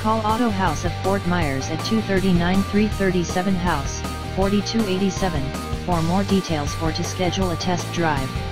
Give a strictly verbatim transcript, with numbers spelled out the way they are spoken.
Call Auto House of Fort Myers at two thirty-nine three thirty-seven House, forty-two eighty-seven, for more details or to schedule a test drive.